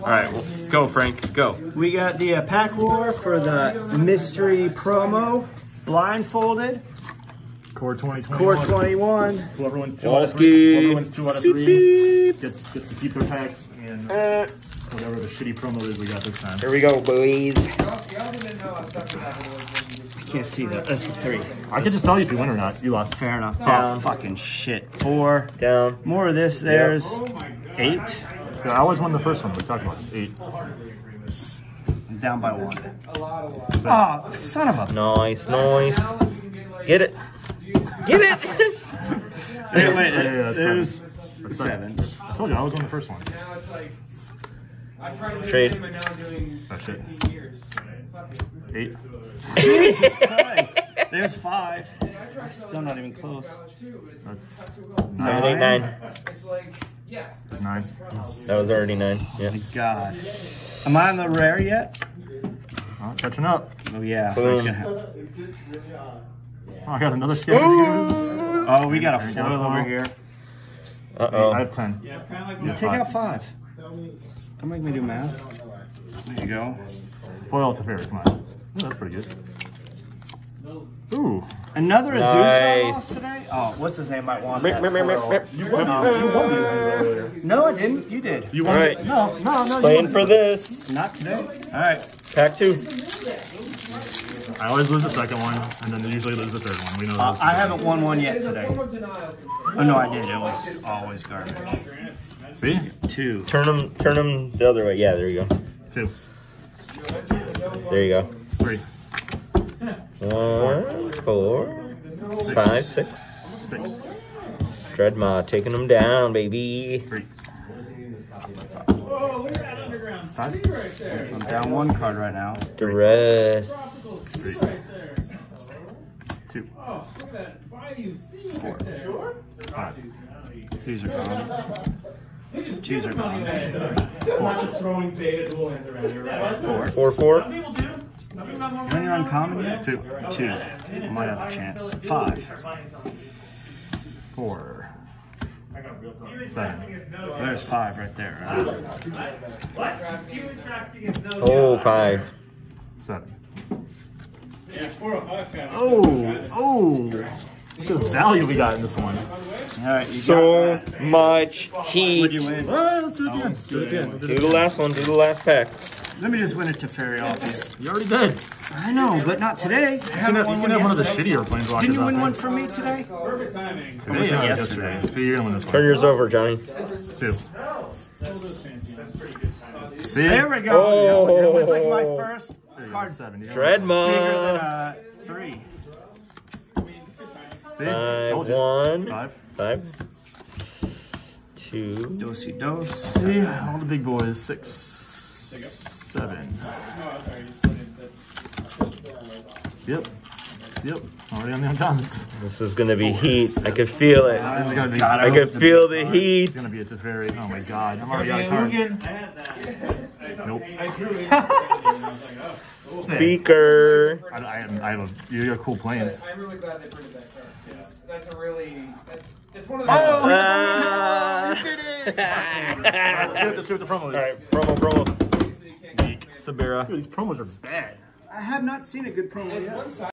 All right, well, go, Frank, go. We got the pack war for the mystery promo, blindfolded. Core 2021. Core 21. Whoever wins 2 out of 3. Whoever wins 2 out of 3 gets to keep their packs and whatever the shitty promo is we got this time. Here we go, boys. I can't see that. That's the 3. I can just tell you if you win or not. You lost. Fair enough. Down. Oh, fucking shit. 4. Down. More of this. There's 8. Yeah, I always won the first one. We talked about this. 8. I'm down by 1. Oh, son of a... Nice, nice. Get it. Get it. There's 7. I told you I was on the first one. Trade. That shit. 8. Jesus Christ. There's 5. Still not even close. That's 9, 8, 9. That's 9. That was already 9. Yeah. Oh my God. Am I on the rare yet? Oh, catching up. Oh yeah. So it's gonna happen. Oh, I got another skin. Oh, we got a foil over here. Uh-oh. I have 10. Take out 5. Don't make me do math. There you go. Foil to favorite. Come on. Ooh, that's pretty good. Ooh. Another Azusa Nice. lost today? Oh, what's his name? Might want Rip, that rip, rip, foil. rip. You won these earlier. No, I didn't. You did. You won. All right. No. Playing for this. Not today. All right. Pack 2. I always lose the second one, and then usually lose the third one. We know that. I haven't won one yet today. Oh no, I did. It was always garbage. See? 2. Turn them the other way. Yeah, there you go. 2. There you go. 3. 1, 4, 5, 6. 6. Dreadma taking them down, baby. 3. 5. I'm down 1 card right now. Duress. 3. 2. 4. 5. 2s are gone. 2s are gone. 4. 4, 4. You on your uncommon yet? 2. 2. I might have a chance. 5. 4. 7. There's 5 right there. Oh, 5. 7. Oh. Look at the value we got in this one. All right. You So got much What'd heat. you win? Let's do it again. Do it again. Do the last one. Do the last pack. Let me just win it to Fairy off you. You already did. I know, but not today. You can have one of the shittier planes. Didn't you win one for me today? Today, yesterday. So you're gonna win this one. Turn yours over, Johnny. 2. See? There we go. Oh. It's like my first card. 7. Bigger Dreadma. than 3. See? 5, Told you. 1, 5. 5, 2. Dosey dose. See? All the big boys. 6. 7. Yep. Already on the uncommons. This is gonna be heat. I can feel it. This is gonna be. I can feel the heat. It's gonna be. It's a very. Oh my God! I'm already out of cards. Nope. Speaker. I have a. You got cool planes. I'm really glad they printed that card. That's a really. It's one of those. Let's see what the promo is. All right, promo. Sabira. Dude, these promos are bad. I have not seen a good promo yet.